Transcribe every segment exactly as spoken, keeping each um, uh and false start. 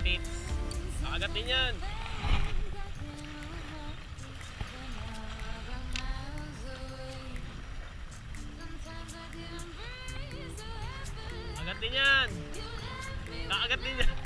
tits. Kakagat din yan. Kakagat din yan. Kakagat din yan.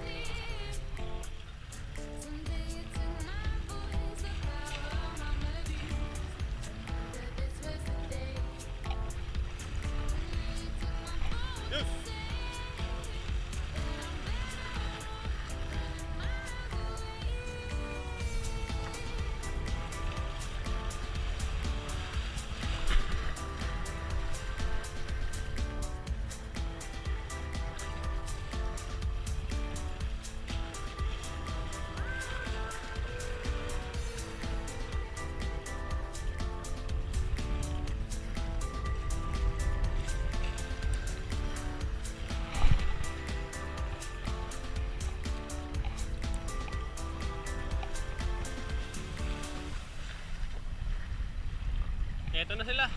Eto na sila.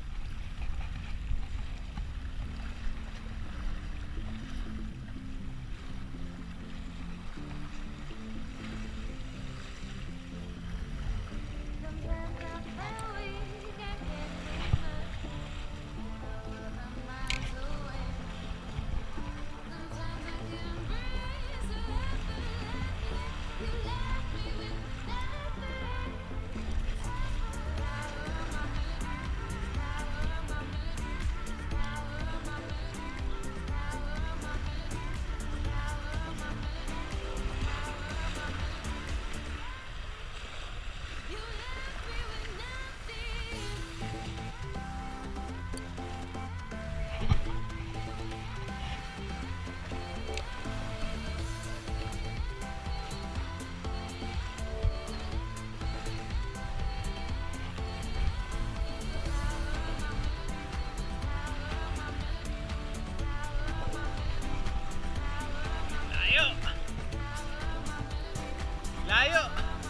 Layo.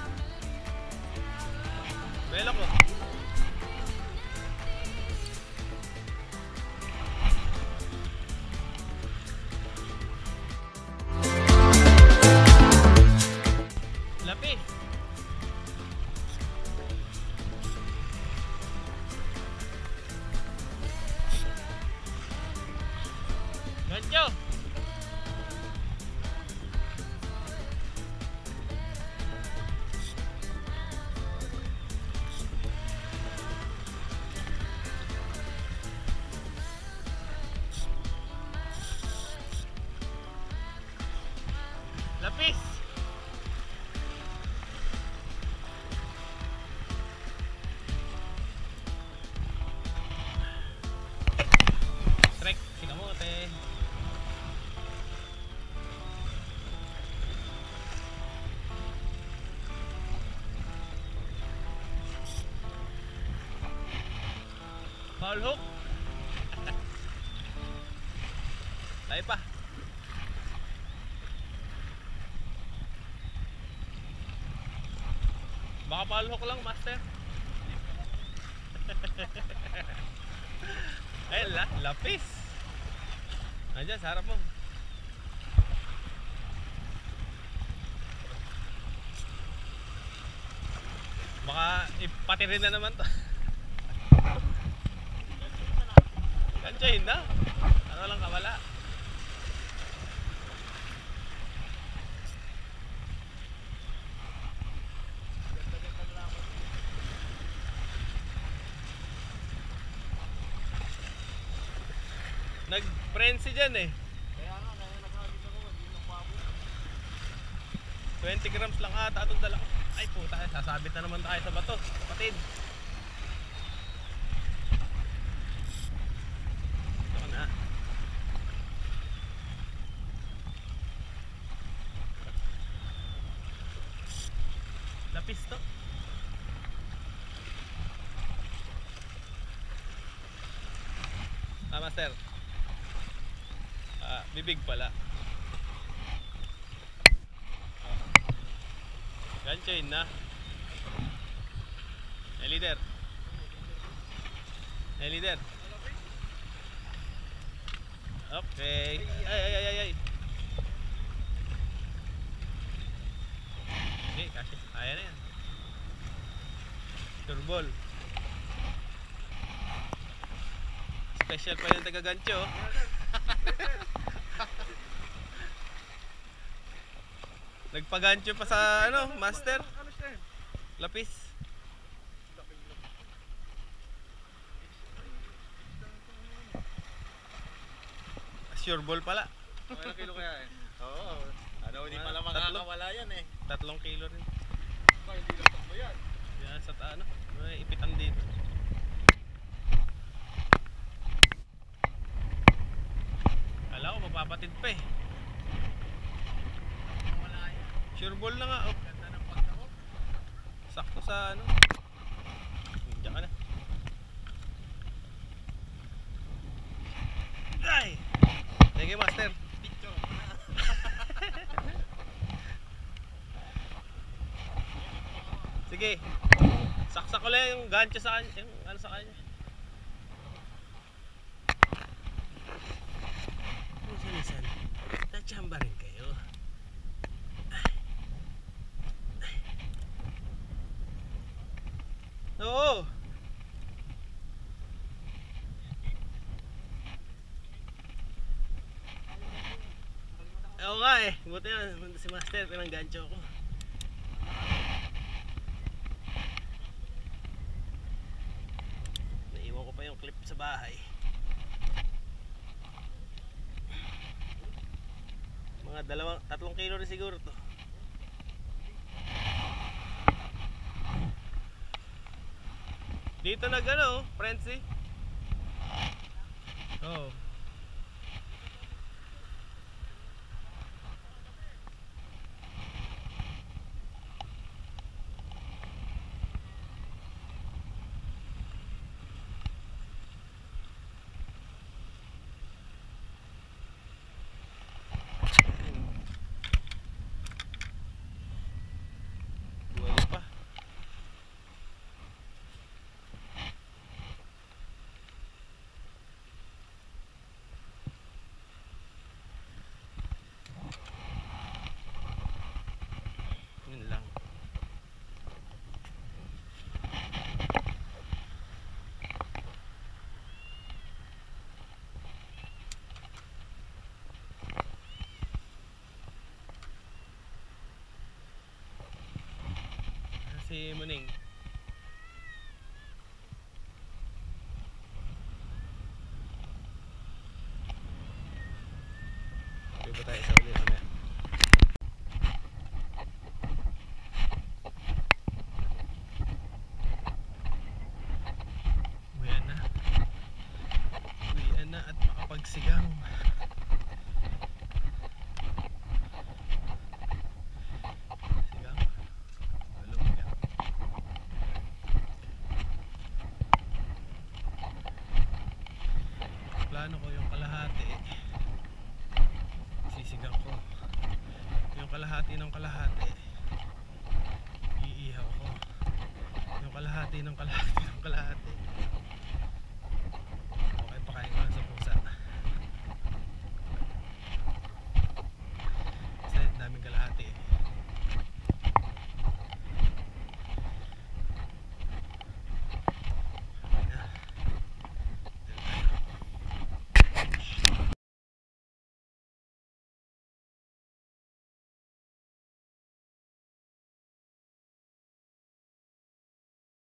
Belok ko. Lapis. Gancho. Lapis. Trek, tingnan mo ate. Foul hook. Tayo pa. Baka palhok lang, master. Ay, la, lapis. Nandiyan, sa harap mo. Baka ipatirin na naman to. Ganchahin na. Ano lang kawala. Nag-frenzy dyan eh. Kaya nga, kaya nagkakabit ako, hindi nang pabo. twenty grams lang ata itong dala ko. Ay puta, sasabit na naman tayo sa bato, kapatid. Ito na. Lapis to. Ah, master. Ah, bibig pala. Ganchain na. Eh, leader. Eh, leader. Okay. Ay, ay, ay, ay, ay. Kasi, ayan na yan. Turbol. Special pa yung taga-gancho. Oh. Nagpagancho pa sa ano, master. Lapis. Sure ball pala. Ilang kilo kaya eh? Oo. Ano, hindi Mga pala tatlo. makakawala yan eh. Tatlong kilo rin. Ba, hindi lang tatlo yan. Yan sa ta- ano, may ipitan dito. Kala ko mapapatid pa eh. Wala yan. Sure ball na nga oh. Ganda ng pagkakot. Sakto sa ano. Diyan ka na. Ay! Thank you, master. Picture. Sige. Saksak ko lang yung gancho sa kanya. Yung ano sa kanya. Minsan-minsan, natsyamba rin kayo. Oo. Oo nga eh. Buti na si master pinang gancho ko. Naiwan ko pa yung clip sa bahay. Mga dalawang, tatlong kilo rin siguro to. Dito nag ano, Frenzy. Oh. Buhay pa. Yun lang. Si Muning. Pwede ba tayo sa ulit mamaya? Uwian na. Uwian na at makapagsigang. Sigang. Tulog ka. Plano ko yung kalahati. Sisigang ko. Yung kalahati ng kalahati. Iihaw ko. Yung kalahati ng kalahati ng kalahati.